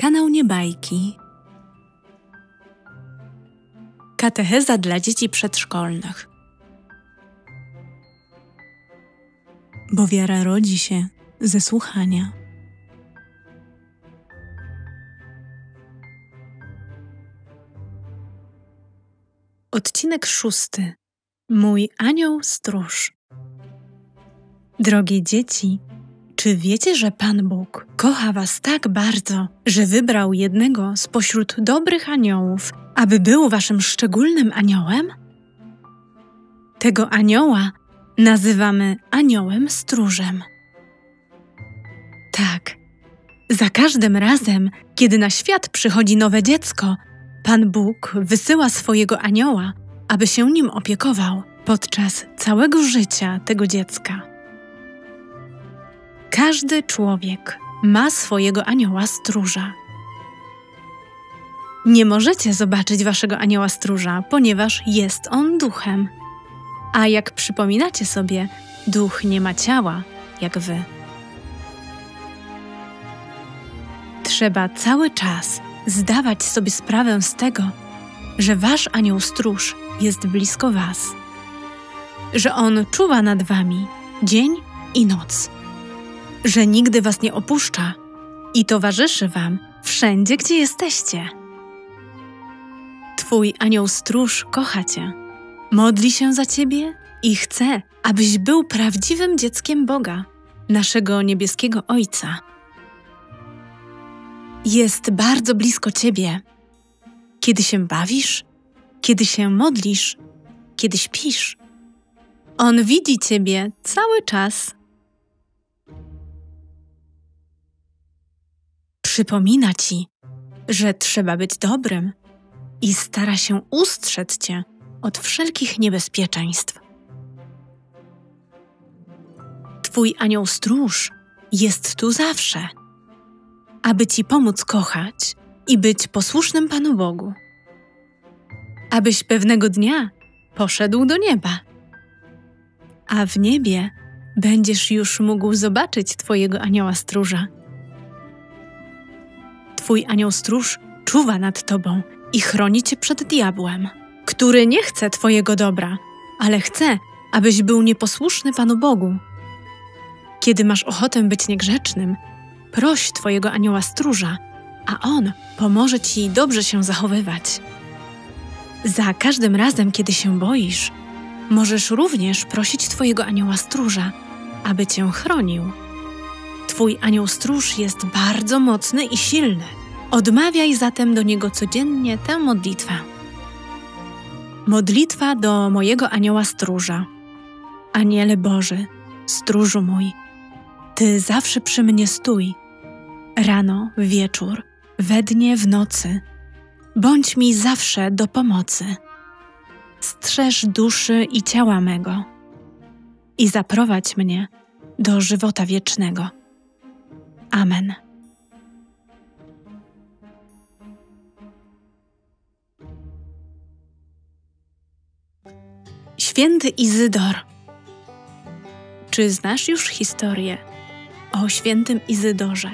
Kanał Niebajki. Katecheza dla dzieci przedszkolnych. Bo wiara rodzi się ze słuchania. Odcinek 6. Mój anioł stróż. Drogie dzieci, czy wiecie, że Pan Bóg kocha was tak bardzo, że wybrał jednego spośród dobrych aniołów, aby był waszym szczególnym aniołem? Tego anioła nazywamy aniołem stróżem. Tak, za każdym razem, kiedy na świat przychodzi nowe dziecko, Pan Bóg wysyła swojego anioła, aby się nim opiekował podczas całego życia tego dziecka. Każdy człowiek ma swojego anioła stróża. Nie możecie zobaczyć waszego anioła stróża, ponieważ jest on duchem. A jak przypominacie sobie, duch nie ma ciała, jak wy. Trzeba cały czas zdawać sobie sprawę z tego, że wasz anioł stróż jest blisko was. Że on czuwa nad wami dzień i noc. Że nigdy was nie opuszcza i towarzyszy wam wszędzie, gdzie jesteście. Twój anioł stróż kocha cię, modli się za ciebie i chce, abyś był prawdziwym dzieckiem Boga, naszego niebieskiego Ojca. Jest bardzo blisko ciebie, kiedy się bawisz, kiedy się modlisz, kiedy śpisz. On widzi ciebie cały czas. Przypomina ci, że trzeba być dobrym i stara się ustrzec cię od wszelkich niebezpieczeństw. Twój anioł stróż jest tu zawsze, aby ci pomóc kochać i być posłusznym Panu Bogu. Abyś pewnego dnia poszedł do nieba, a w niebie będziesz już mógł zobaczyć twojego anioła stróża. Twój anioł stróż czuwa nad tobą i chroni cię przed diabłem, który nie chce twojego dobra, ale chce, abyś był nieposłuszny Panu Bogu. Kiedy masz ochotę być niegrzecznym, proś twojego anioła stróża, a on pomoże ci dobrze się zachowywać. Za każdym razem, kiedy się boisz, możesz również prosić twojego anioła stróża, aby cię chronił. Twój anioł stróż jest bardzo mocny i silny. Odmawiaj zatem do niego codziennie tę modlitwę. Modlitwa do mojego anioła stróża. Aniele Boży, stróżu mój, Ty zawsze przy mnie stój. Rano, wieczór, we dnie, w nocy. Bądź mi zawsze do pomocy. Strzeż duszy i ciała mego i zaprowadź mnie do żywota wiecznego. Amen. Święty Izydor. Czy znasz już historię o świętym Izydorze?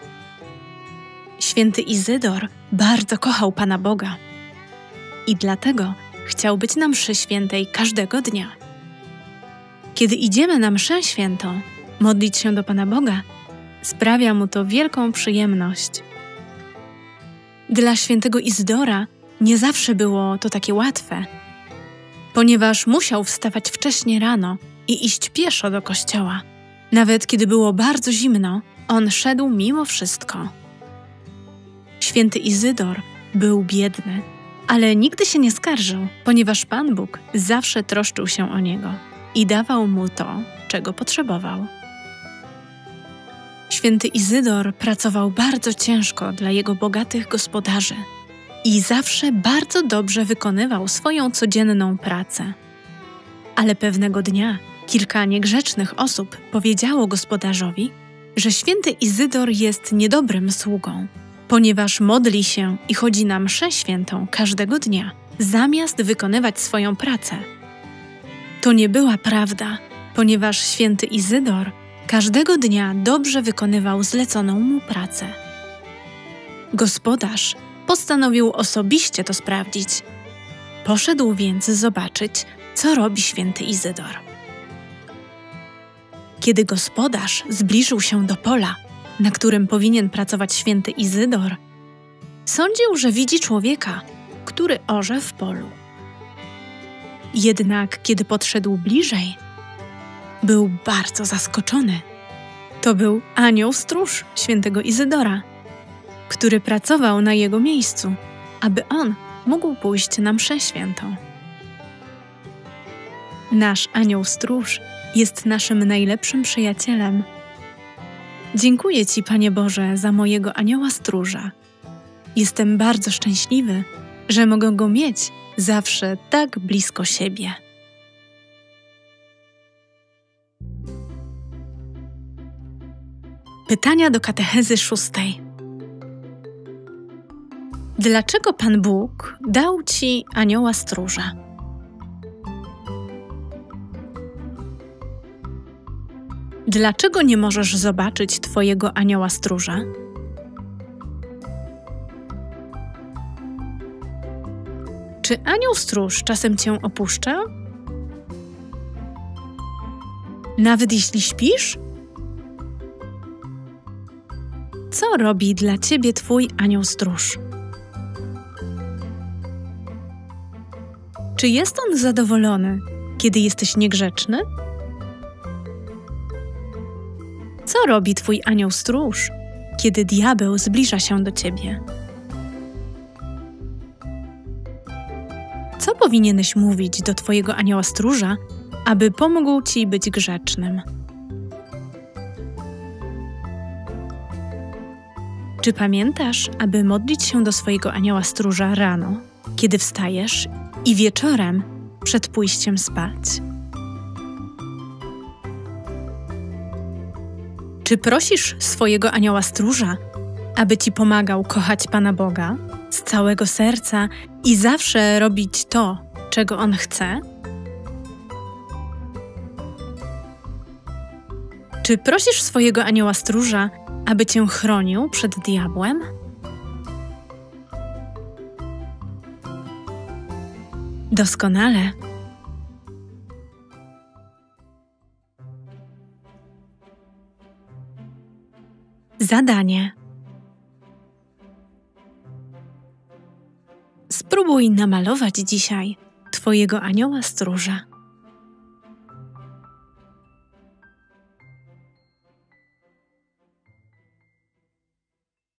Święty Izydor bardzo kochał Pana Boga i dlatego chciał być na mszy świętej każdego dnia. Kiedy idziemy na mszę świętą, modlić się do Pana Boga, sprawia mu to wielką przyjemność. Dla świętego Izydora nie zawsze było to takie łatwe, ponieważ musiał wstawać wcześnie rano i iść pieszo do kościoła. Nawet kiedy było bardzo zimno, on szedł mimo wszystko. Święty Izydor był biedny, ale nigdy się nie skarżył, ponieważ Pan Bóg zawsze troszczył się o niego i dawał mu to, czego potrzebował. Święty Izydor pracował bardzo ciężko dla jego bogatych gospodarzy i zawsze bardzo dobrze wykonywał swoją codzienną pracę. Ale pewnego dnia kilka niegrzecznych osób powiedziało gospodarzowi, że święty Izydor jest niedobrym sługą, ponieważ modli się i chodzi na mszę świętą każdego dnia, zamiast wykonywać swoją pracę. To nie była prawda, ponieważ święty Izydor każdego dnia dobrze wykonywał zleconą mu pracę. Gospodarz postanowił osobiście to sprawdzić. Poszedł więc zobaczyć, co robi święty Izydor. Kiedy gospodarz zbliżył się do pola, na którym powinien pracować święty Izydor, sądził, że widzi człowieka, który orze w polu. Jednak kiedy podszedł bliżej, był bardzo zaskoczony. To był anioł stróż świętego Izydora, który pracował na jego miejscu, aby on mógł pójść na mszę świętą. Nasz anioł stróż jest naszym najlepszym przyjacielem. Dziękuję Ci, Panie Boże, za mojego anioła stróża. Jestem bardzo szczęśliwy, że mogę go mieć zawsze tak blisko siebie. Pytania do katechezy 6. Dlaczego Pan Bóg dał Ci anioła stróża? Dlaczego nie możesz zobaczyć Twojego anioła stróża? Czy anioł stróż czasem Cię opuszcza? Nawet jeśli śpisz? Co robi dla Ciebie Twój anioł stróż? Czy jest on zadowolony, kiedy jesteś niegrzeczny? Co robi Twój anioł stróż, kiedy diabeł zbliża się do Ciebie? Co powinieneś mówić do Twojego anioła stróża, aby pomógł Ci być grzecznym? Czy pamiętasz, aby modlić się do swojego anioła stróża rano, kiedy wstajesz, i wieczorem przed pójściem spać? Czy prosisz swojego anioła stróża, aby Ci pomagał kochać Pana Boga z całego serca i zawsze robić to, czego On chce? Czy prosisz swojego anioła stróża, aby Cię chronił przed diabłem? Doskonale. Zadanie. Spróbuj namalować dzisiaj Twojego anioła stróża.